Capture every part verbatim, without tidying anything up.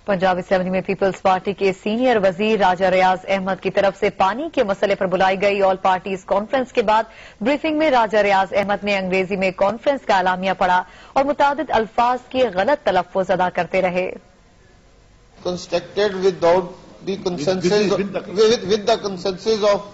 Punjab assembly میں Peoples Party کے senior وزیر راجہ ریاض احمد کی طرف سے پانی کے مسئلے پر بلائی گئی آل پارٹیز کانفرنس کے بعد بریفنگ میں راجہ ریاض احمد نے انگریزی میں کانفرنس کا اعلامیہ پڑھا اور متعدد الفاظ کی غلط تلفظ ادا کرتے رہے. Constructed without the consensus with, with, with the consensus of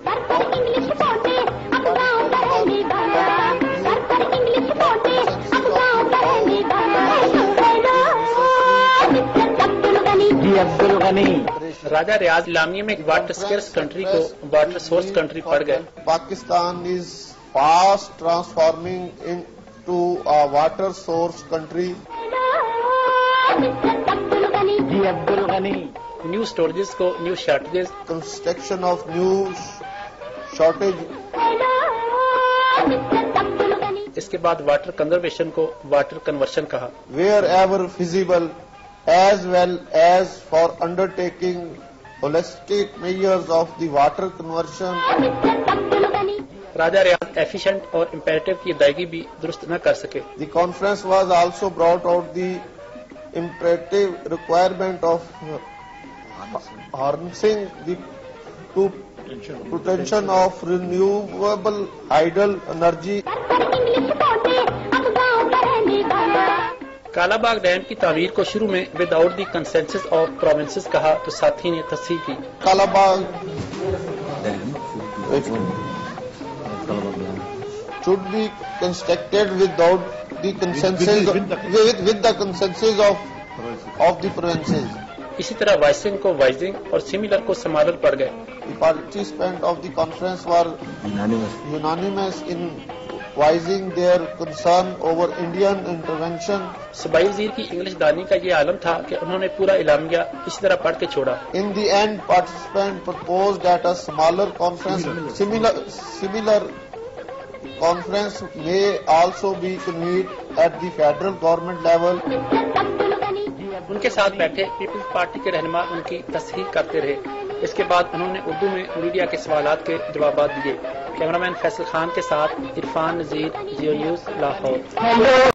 راجہ ریاض اعلامیہ میں واٹر سکرس کنٹری کو واٹر سورس کنٹری پڑ گئے. Pakistan is fast transforming into a water source country. New storages کو new shortages. Construction of new shortage. اس کے بعد water conservation کو واٹر کنورشن کہا. Wherever feasible, as well as for undertaking holistic measures of the water conversion. Raja Riaz efficient اور imperative کی ادائیگی بھی درست نہ کر سکے. The conference was also brought out the imperative requirement of harnessing the to potential of renewable hydel energy. Kala Bagh dam کی تعمیر کو شروع میں without the consensus of provinces کہا تو ساتھی نے تصحیح کی. Kala Bagh should be constructed without the consensus with, with the consensus of of the provinces. اسی طرح وائسنگ کو وائزنگ اور سملر کو سمالر پڑ گئے. The participants of the conference were unanimous in voicing their concern over Indian intervention. صوبائی وزیر کی انگلش دانی کا یہ عالم تھا کہ انہوں نے پورا اعلامیہ اسی طرح پڑھ کے چھوڑا. In the end, participants proposed that a smaller conference, similar, similar conference may also be convened at the federal government level. ان کے ساتھ بیٹھے پیپلز پارٹی کے رہنما ان کی تصحیح کرتے رہے. اس کے بعد انہوں نے اردو میں میڈیا کے سوالات کے جوابات دیے. کیمرہ مین فیصل خان کے ساتھ عرفان نذیر، جیو نیوز، لاہور.